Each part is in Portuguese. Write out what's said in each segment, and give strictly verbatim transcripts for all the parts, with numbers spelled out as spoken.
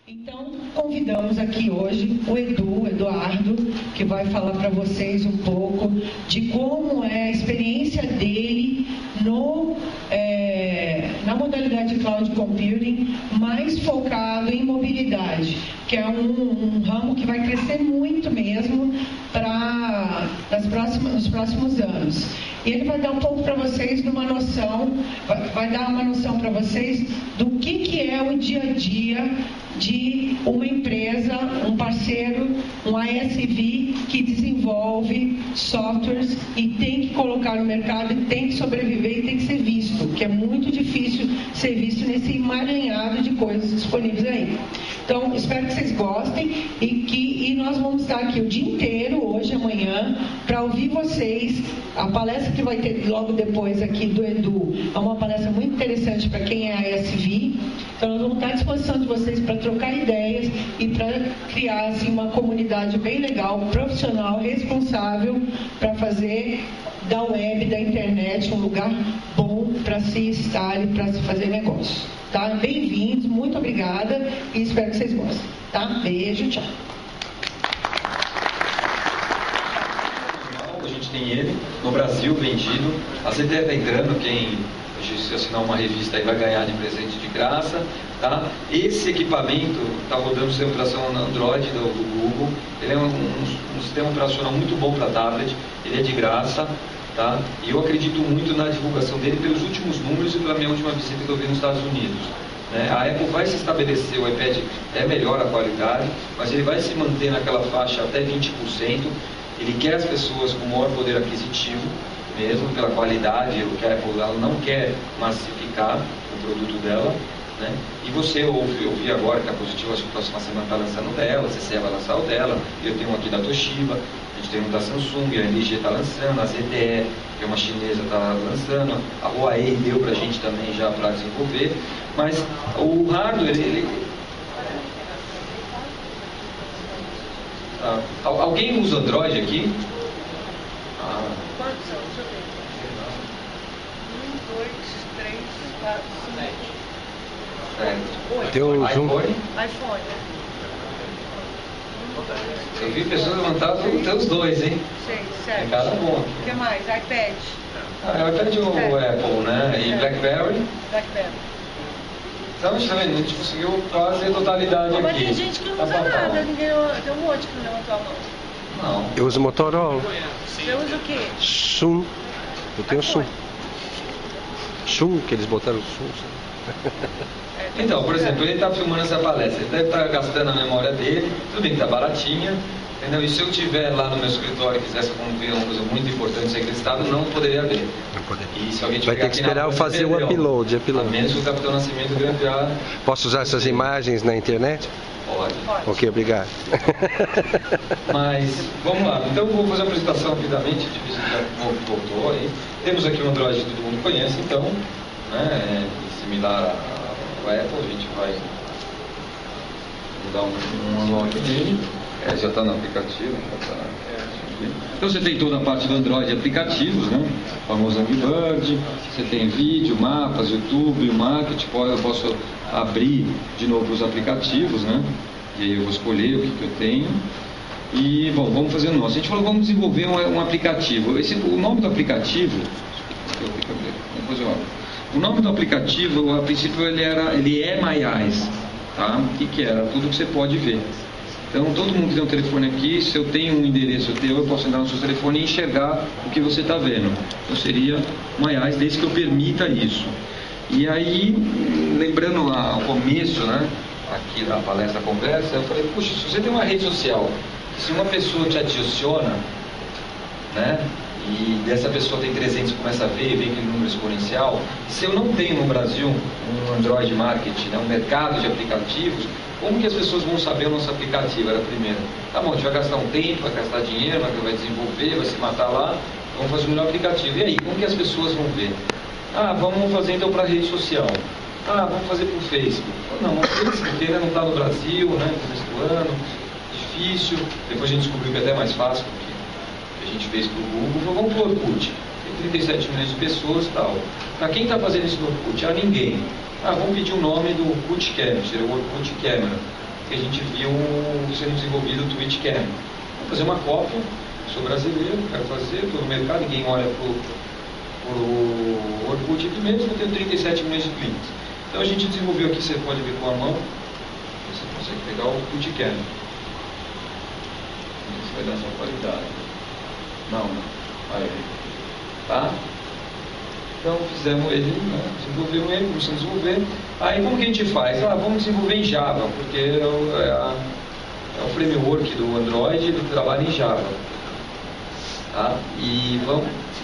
Então, convidamos aqui hoje o Edu, o Eduardo, que vai falar para vocês um pouco de como é a experiência dele no, é, na modalidade Cloud Computing, mais focado em mobilidade, que é um, um ramo que vai crescer muito mesmo para nos próximos anos. E ele vai dar um pouco para vocês de uma noção, vai, vai dar uma noção para vocês do que, que é o dia a dia de uma empresa, um parceiro, um I S V que desenvolve softwares e tem que colocar no mercado e tem que sobreviver e tem que ser visto, que é muito difícil ser visto nesse emaranhado de coisas disponíveis aí. Então, espero que vocês gostem e que e nós vamos estar aqui o dia inteiro, hoje, amanhã, para ouvir vocês. A palestra que vai ter logo depois aqui do Edu é uma palestra muito interessante para quem é I S V. Então, nós vamos estar à disposição de vocês para trocar ideias e para criar assim, uma comunidade bem legal, profissional, responsável para fazer da web, da internet, um lugar bom para se estar e para se fazer negócio. Tá? Bem-vindos, muito obrigada e espero que vocês gostem. Tá? Beijo, tchau. A gente tem ele no Brasil vendido. A Z T E está entrando, quem se assinar uma revista aí vai ganhar de presente de graça. Tá? Esse equipamento está rodando sistema de operação Android do, do Google. Ele é um, um, um sistema operacional muito bom para tablet. Ele é de graça. Tá? E eu acredito muito na divulgação dele pelos últimos números e pela minha última visita que eu vi nos Estados Unidos. Né? A Apple vai se estabelecer, o iPad é melhor a qualidade, mas ele vai se manter naquela faixa até vinte por cento. Ele quer as pessoas com maior poder aquisitivo, mesmo pela qualidade, o que a Apple ela não quer massificar o produto dela. Né? E você ouve, ouvi agora que a Positivo, acho que a próxima semana está lançando o dela, a C C E vai lançar o dela, eu tenho um aqui da Toshiba, a gente tem um da Samsung, a L G está lançando, a Z T E, que é uma chinesa, está lançando, a Huawei deu para a gente também já para desenvolver, mas o hardware, ele... Ah, alguém usa Android aqui? Ah. Quantos são? Deixa eu ver. Um, dois, três, quatro, cinco. Certo. Tem um iPhone? iPhone. Eu vi pessoas levantar até os dois, hein? Seis, Tem sete. cada bom. O que mais? iPad. Ah, é o iPad ou o Apple, né? E Blackberry. Blackberry. Então, a gente, tá vendo? A gente conseguiu quase a totalidade Mas aqui. tem gente que não Tá usa fatal. nada. Ninguém, tem um monte que não levantou a mão. Não. Eu uso Motorola. Você usa o quê? Sum. Eu tenho Sum. Sum, que eles botaram Sum. Então, por exemplo, ele está filmando essa palestra, ele deve estar gastando a memória dele, tudo bem que está baratinha, entendeu? E se eu tiver lá no meu escritório e quisesse ver uma coisa muito importante ser listado, não poderia ver. Não poderia. E se alguém Vai tiver ter que aqui na esperar eu frente, fazer o perdeu. upload, A upload. menos que o Capitão Nascimento grampear, Posso usar essas imagens na internet? pode. Pode. Ok, obrigado. Mas, vamos lá. Então, eu vou fazer uma apresentação rapidamente, de vista que já voltou aí. Temos aqui um Android que todo mundo conhece, então, né, é similar ao Apple, a gente vai mudar um, um unlock dele. É, já está no aplicativo. Já tá, é, então, você tem toda a parte do Android aplicativos, né? O famoso Angry Bird, você tem vídeo, mapas, YouTube, Market, eu posso abrir de novo os aplicativos, né? E aí eu vou escolher o que, que eu tenho. E, bom, vamos fazer o nosso. A gente falou, vamos desenvolver um, um aplicativo. Esse, o nome do aplicativo, depois eu abro. O nome do aplicativo, a princípio, ele, era, ele é My Eyes, tá? O que, que era? Tudo que você pode ver. Então, todo mundo que tem um telefone aqui, se eu tenho um endereço teu, eu posso entrar no seu telefone e enxergar o que você está vendo. Então, seria My Eyes, desde que eu permita isso. E aí, lembrando lá o começo, né, aqui da palestra, da conversa, eu falei, puxa, se você tem uma rede social, se uma pessoa te adiciona, né, e dessa pessoa tem trezentos, começa a ver, vê aquele número exponencial, se eu não tenho no Brasil um Android Market, né, um mercado de aplicativos, como que as pessoas vão saber o nosso aplicativo? Era a primeira. Tá bom, a gente vai gastar um tempo, vai gastar dinheiro, vai desenvolver, vai se matar lá, vamos fazer o melhor aplicativo. E aí, como que as pessoas vão ver? Ah, vamos fazer então para rede social. Ah, vamos fazer para o Facebook. Não, o Facebook ainda não está no Brasil, né, no começo do ano, difícil. Depois a gente descobriu que é até mais fácil, porque a gente fez para o Google. Falou, vamos para o Orkut. Tem trinta e sete milhões de pessoas e tal. Para quem está fazendo isso no Orkut? Ah, ninguém. Ah, vamos pedir o nome do Orkut Camera, seria o Orkut Camera. que a gente viu sendo desenvolvido o TwitchCam. Vou fazer uma cópia, sou brasileiro, quero fazer, estou no mercado, ninguém olha para o Orkut aqui mesmo, eu tenho trinta e sete milhões de clientes. Então a gente desenvolveu aqui, você pode ver com a mão, você consegue pegar o TwitchCam. Isso vai dar essa qualidade. Não, aí, tá? Então fizemos ele, né? Desenvolvemos ele, começamos a desenvolver. Aí como que a gente faz? Ah, vamos desenvolver em Java, porque é o, é a, é o framework do Android, ele trabalha em Java. Tá? E vamos...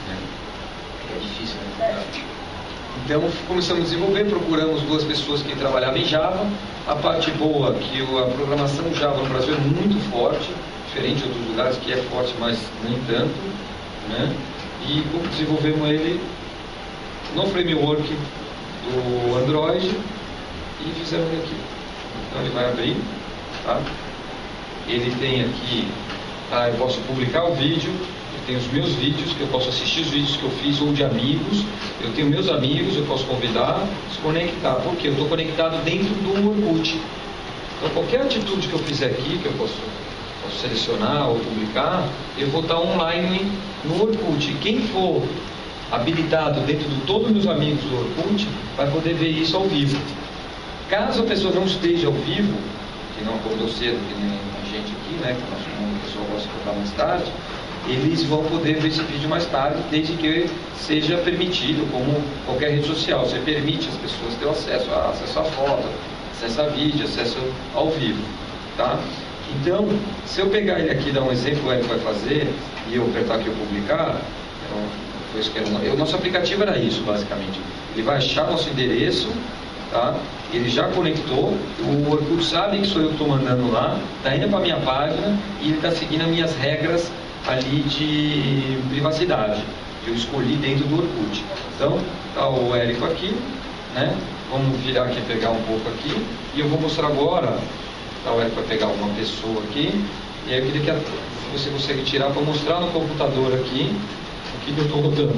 É difícil, né? Então começamos a desenvolver, procuramos duas pessoas que trabalhavam em Java. A parte boa, que a programação Java no Brasil é muito forte, diferente de outros lugares que é forte, mas nem tanto, né? E desenvolvemos ele no framework do Android e fizemos ele aqui. Então ele vai abrir, tá? Ele tem aqui, tá? Eu posso publicar o vídeo, eu tenho os meus vídeos, que eu posso assistir os vídeos que eu fiz, ou de amigos, eu tenho meus amigos, eu posso convidar, se conectar, porque eu estou conectado dentro do Orkut. Então qualquer atitude que eu fizer aqui, que eu posso, posso selecionar ou publicar, eu vou estar online no Orkut. Quem for habilitado dentro de todos os meus amigos do Orkut vai poder ver isso ao vivo. Caso a pessoa não esteja ao vivo, que não acordou cedo, que nem a gente aqui, né, que nosso mundo, a pessoa gosta de acordar mais tarde, eles vão poder ver esse vídeo mais tarde, desde que seja permitido, como qualquer rede social. Você permite as pessoas ter acesso a, acesso a foto, acesso a vídeo, acesso ao vivo, tá? Então, se eu pegar ele aqui e dar um exemplo, o Eric vai fazer, e eu apertar aqui o publicar, então, foi isso que era, o nosso aplicativo era isso, basicamente. Ele vai achar nosso endereço, tá? Ele já conectou, o Orkut sabe que sou eu que estou mandando lá, está indo para a minha página e ele está seguindo as minhas regras ali de privacidade, que eu escolhi dentro do Orkut. Então, está o Érico aqui, né? Vamos virar aqui, pegar um pouco aqui, e eu vou mostrar agora, tá? O Érico vai pegar uma pessoa aqui, e aí eu queria que você consegue tirar para mostrar no computador aqui, o que eu estou rodando.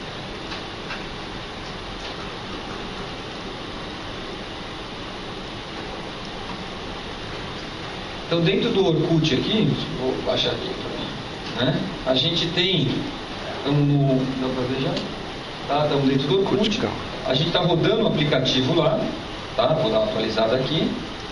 Então, dentro do Orkut aqui, vou baixar aqui também, né? A gente tem, estamos no, dá para ver já? Tá, estamos dentro do Orkut, a gente está rodando o aplicativo lá, tá? Vou dar uma atualizada aqui.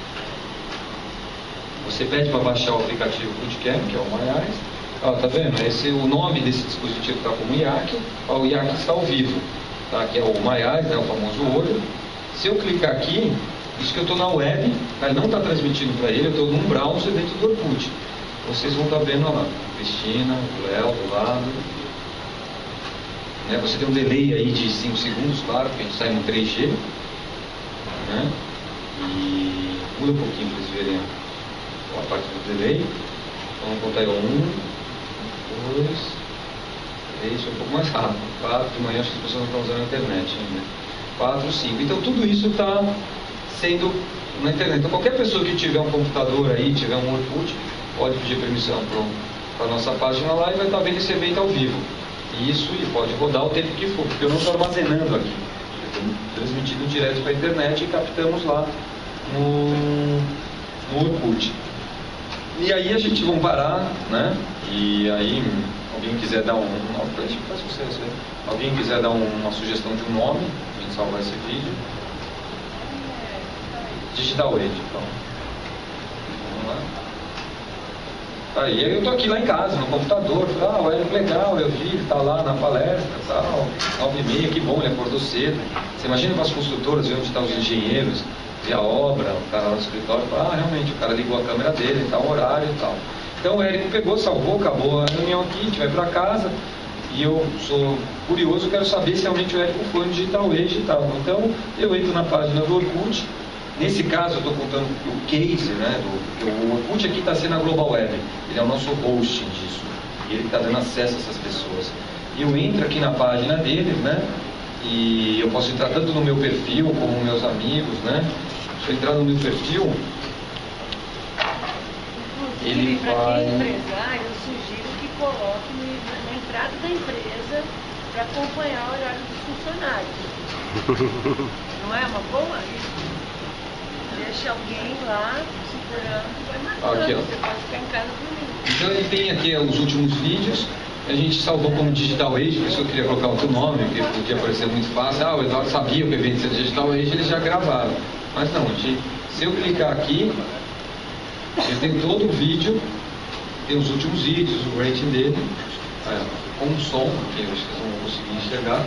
Você pede para baixar o aplicativo TwitchCam, que é o MyEyes. Ó, tá vendo? Esse, o nome desse dispositivo está como I A C. Ó, o I A C está ao vivo, tá? Que é o MyEyes, né? O famoso olho. Se eu clicar aqui, isso que eu estou na web, tá? Ele não está transmitindo para ele, eu estou num browser dentro do Orkut. Vocês vão estar tá vendo lá, Cristina, o Léo do lado. Né? Você tem um delay aí de cinco segundos, claro, porque a gente sai no três G. Né? E muda um pouquinho para vocês verem a parte do delay. Então vamos contar aí um, dois, três, um pouco mais rápido. Quatro, de manhã acho que as pessoas não estão usando a internet ainda. Quatro, cinco. Então tudo isso está sendo na internet. Então qualquer pessoa que tiver um computador aí, tiver um Orkut, pode pedir permissão para a nossa página lá e vai estar vendo esse evento ao vivo. Isso, e pode rodar o tempo que for, porque eu não estou armazenando aqui. Eu estou transmitindo direto para a internet e captamos lá no, no Orkut. E aí a gente vai parar, né? E aí, alguém quiser dar um... um faz sucesso, né? Alguém quiser dar um, uma sugestão de um nome, a gente salvar esse vídeo. Digital Age, então. Vamos lá. Aí eu tô aqui lá em casa, no computador, ah, o Érico legal, eu vi, ele tá lá na palestra, tal, nove e meia, que bom, ele acordou cedo. Você imagina para as construtoras, ver onde estão os engenheiros, ver a obra, o cara lá no escritório, fala, ah, realmente, o cara ligou a câmera dele, tá um horário e tal. Então o Érico pegou, salvou, acabou a reunião aqui, a gente vai para casa, e eu sou curioso, quero saber se realmente o Érico foi no Digital Age e tal. Então eu entro na página do Orkut. Nesse caso, eu estou contando o case, né, do, o Orkut aqui está sendo a Global Web, ele é o nosso hosting disso, e ele está dando acesso a essas pessoas. E eu entro aqui na página deles, né, e eu posso entrar tanto no meu perfil como nos meus amigos, né. Se eu entrar no meu perfil, ele para vai... quem é empresário, eu sugiro que coloque na entrada da empresa para acompanhar o horário dos funcionários. Não é uma boa? Deixa alguém lá segurando e vai marcando. Aqui, ó. Você pode ficar em casa comigo. Então ele tem aqui os últimos vídeos, a gente salvou como Digital Age, por isso eu queria colocar outro nome, porque podia parecer muito fácil. Ah, o Eduardo sabia que o evento ia ser Digital Age, eles já gravaram. Mas não, gente, se eu clicar aqui, eu tenho todo o vídeo, tem os últimos vídeos, o rating dele, é, com um som, que eu acho que vocês não vão conseguir enxergar.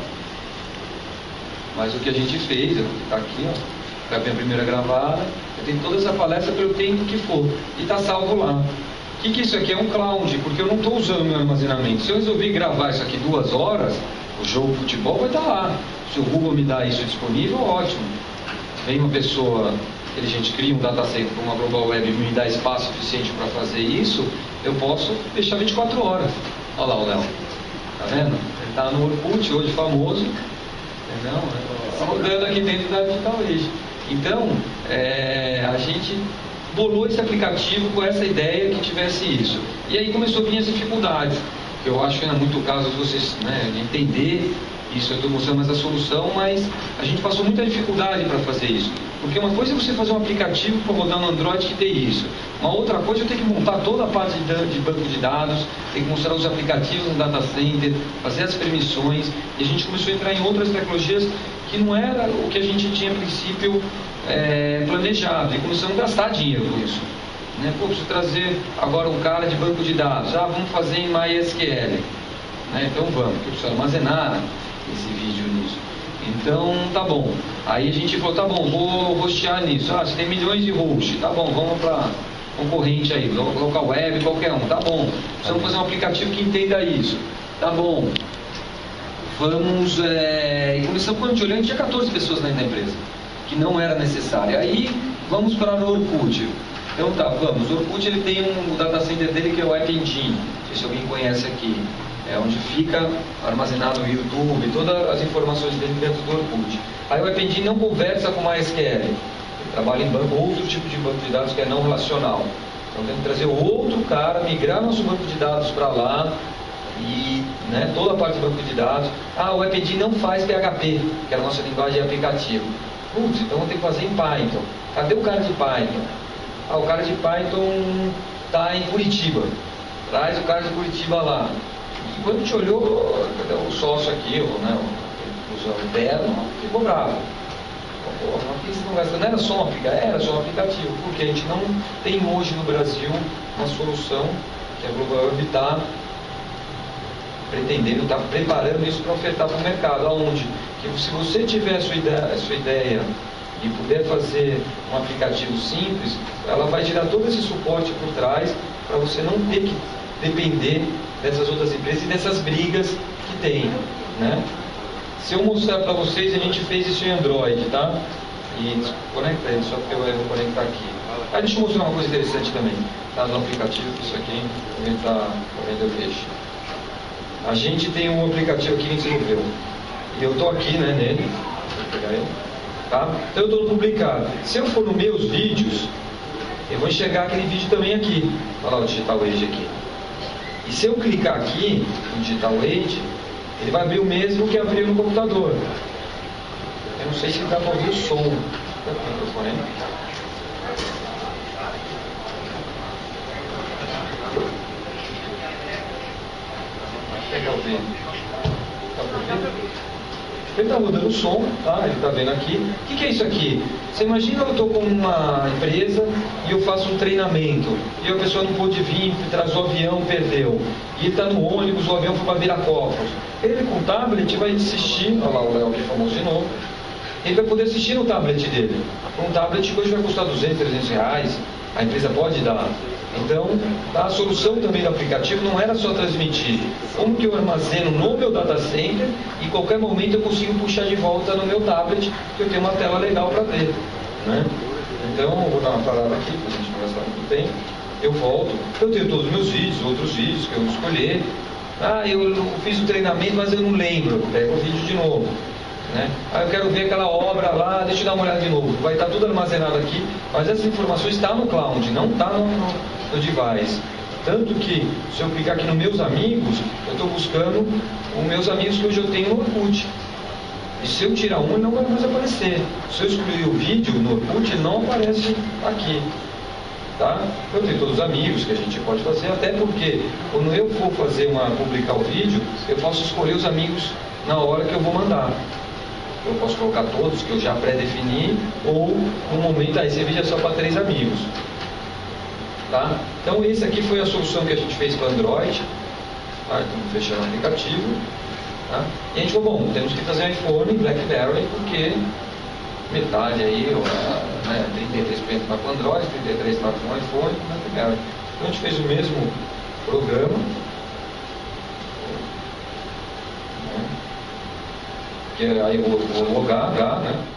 Mas o que a gente fez, está aqui, ó, foi a minha primeira gravada, eu tenho toda essa palestra pelo tempo que for, e está salvo lá. O que, que isso aqui é? Um cloud, porque eu não estou usando meu armazenamento. Se eu resolver gravar isso aqui duas horas, o jogo de futebol vai estar lá. Se o Google me dá isso disponível, ótimo. Vem uma pessoa inteligente, cria um data center para uma Global Web e me dá espaço suficiente para fazer isso, eu posso deixar vinte e quatro horas. Olha lá o Léo. Tá vendo? Ele está no Orkut, hoje famoso. Entendeu? Rodando aqui dentro da Digital Age. Então, é, a gente bolou esse aplicativo com essa ideia que tivesse isso. E aí começou a vir as dificuldades, que eu acho que não é muito o caso de vocês, né, de entender isso. Eu estou mostrando mais a solução, mas a gente passou muita dificuldade para fazer isso. Porque uma coisa é você fazer um aplicativo para rodar no Android que tem isso. Uma outra coisa é eu ter que montar toda a parte de banco de dados, ter que mostrar os aplicativos no data center, fazer as permissões. E a gente começou a entrar em outras tecnologias que não era o que a gente tinha a princípio é, planejado. E começamos a gastar dinheiro com isso. Né? Pô, preciso trazer agora um cara de banco de dados. Ah, vamos fazer em MySQL. Né? Então vamos, porque eu preciso armazenar esse vídeo nisso. Então, tá bom. Aí a gente falou, tá bom, vou hostear nisso. Ah, você tem milhões de hosts. Tá bom, vamos para concorrente aí, local web, qualquer um. Tá bom. Precisamos fazer um aplicativo que entenda isso. Tá bom. Vamos... É... E começamos, quando a gente olhou, a gente tinha quatorze pessoas na empresa, que não era necessário. Aí, vamos para o Orkut. Então tá, vamos. O Orkut, ele tem um o data center dele que é o App Engine. Não sei se alguém conhece aqui. É onde fica armazenado o YouTube, todas as informações dele dentro do Orkut. Aí o App Engine não conversa com MySQL. Ele trabalha em banco, outro tipo de banco de dados que é não relacional. Então tem que trazer outro cara, migrar nosso banco de dados para lá e né, toda a parte do banco de dados. Ah, o App Engine não faz P H P, que é a nossa linguagem de aplicativo. Putz, então vou ter que fazer em Python. Cadê o cara de Python? Ah, o cara de Python está em Curitiba. Traz o cara de Curitiba lá. E quando a gente olhou, o sócio aqui, o, né, o interno, ficou bravo. Pô, mas não, gasta, não era só um aplicativo, era só um aplicativo, porque a gente não tem hoje no Brasil uma solução que a Global Web está pretendendo, está preparando isso para ofertar para o mercado, aonde que se você tiver a sua ideia, a sua ideia e puder fazer um aplicativo simples, ela vai gerar todo esse suporte por trás para você não ter que depender dessas outras empresas e dessas brigas que tem, né? Se eu mostrar para vocês, a gente fez isso em Android, tá? E conecta ele, só porque eu vou conectar aqui. Aí deixa eu mostrar uma coisa interessante também, tá? No aplicativo, isso aqui também está vendo eu deixo. A gente tem um aplicativo aqui que a gente desenvolveu. E eu estou aqui, né, nele. Vou pegar ele. Tá? Então eu estou no publicar. Se eu for nos meus vídeos, eu vou enxergar aquele vídeo também aqui. Olha lá o Digital Age aqui. E se eu clicar aqui no Digital Age, ele vai abrir o mesmo que abriu no computador. Eu não sei se dá para ouvir o som. Tá com o microfone aí? Vai pegar o dele. Tá por aqui? Ele está rodando o som, tá? Ele está vendo aqui. O que, que é isso aqui? Você imagina eu estou com uma empresa e eu faço um treinamento e a pessoa não pôde vir, traz o avião, perdeu. E ele está no ônibus, o avião foi para Viracopos. Ele com o tablet vai assistir, olha lá o Léo que é famoso de novo, ele vai poder assistir no tablet dele. Um tablet que hoje vai custar duzentos, trezentos reais, a empresa pode dar. Então, a solução também do aplicativo não era só transmitir. Como que eu armazeno no meu data center e em qualquer momento eu consigo puxar de volta no meu tablet, que eu tenho uma tela legal para ver. Né? Então, eu vou dar uma parada aqui, para a gente não gastar muito tempo. Eu volto, eu tenho todos os meus vídeos, outros vídeos que eu vou escolher. Ah, eu fiz o treinamento, mas eu não lembro. Eu pego o vídeo de novo. Né? Ah, eu quero ver aquela obra lá, deixa eu dar uma olhada de novo. Vai estar tudo armazenado aqui, mas essa informação está no cloud, não está no, no, no device. Tanto que, se eu clicar aqui nos meus amigos, eu estou buscando os meus amigos que hoje eu tenho no Orkut. E se eu tirar um, ele não vai mais aparecer. Se eu excluir o vídeo no Orkut, ele não aparece aqui. Tá? Eu tenho todos os amigos que a gente pode fazer, até porque quando eu for fazer uma, publicar o vídeo, eu posso escolher os amigos na hora que eu vou mandar. Eu posso colocar todos que eu já pré-defini, ou no momento, aí esse vídeo é só para três amigos. Tá? Então esse aqui foi a solução que a gente fez para Android. Tá? Estamos fechando o aplicativo. Tá? E a gente falou, bom, temos que fazer iPhone e BlackBerry, porque metade aí, ou, né, trinta e três por cento está com Android, trinta e três por cento está com iPhone e BlackBerry. Então a gente fez o mesmo programa, né, que é aí o, o logar, né?